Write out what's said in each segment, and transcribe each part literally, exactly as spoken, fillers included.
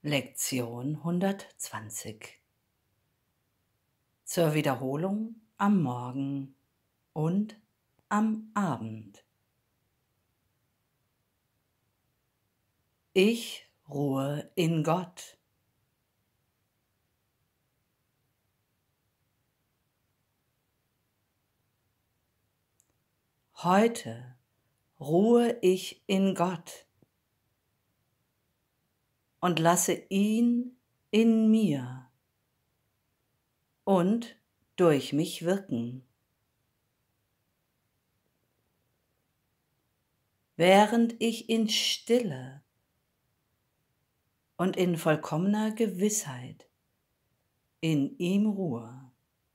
Lektion hundertzwanzig. Zur Wiederholung am Morgen und am Abend. Ich ruhe in Gott. Heute ruhe ich in Gott und lasse ihn in mir und durch mich wirken. Während ich in Stille und in vollkommener Gewissheit in ihm ruhe.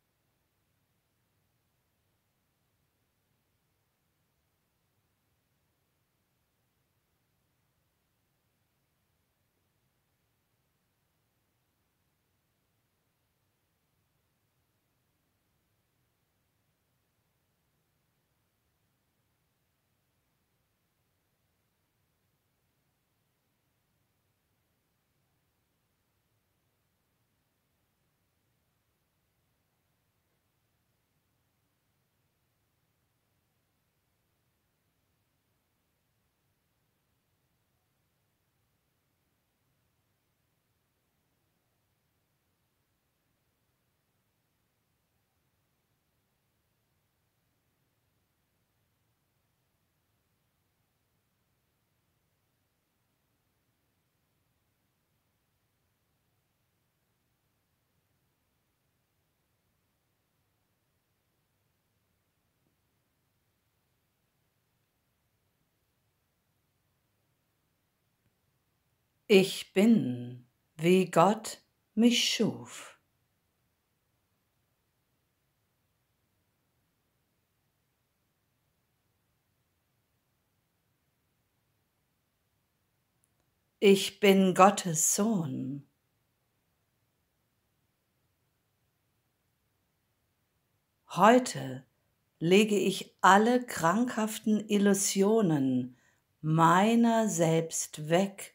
Ich bin, wie Gott mich schuf. Ich bin Gottes Sohn. Heute lege ich alle krankhaften Illusionen meiner selbst weg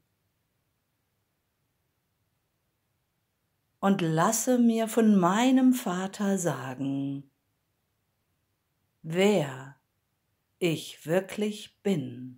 und lasse mir von meinem Vater sagen, wer ich wirklich bin.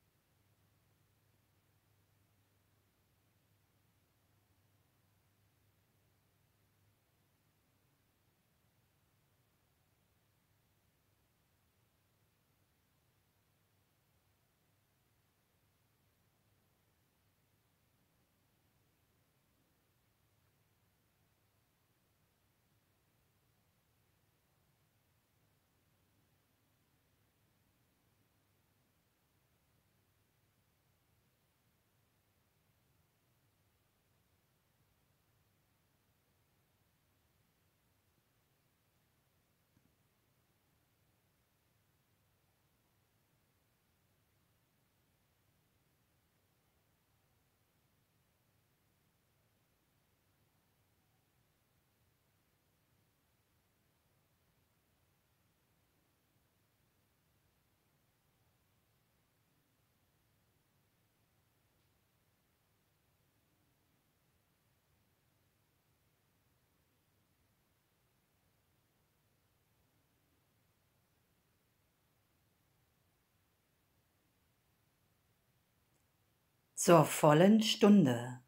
Zur vollen Stunde.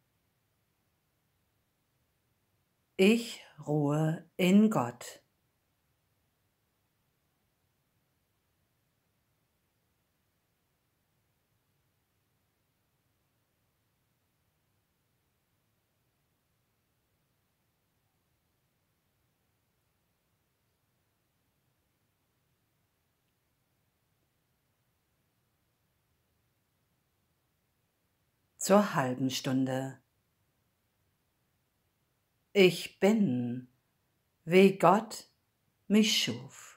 Ich ruhe in Gott. Zur halben Stunde. Ich bin, wie Gott mich schuf.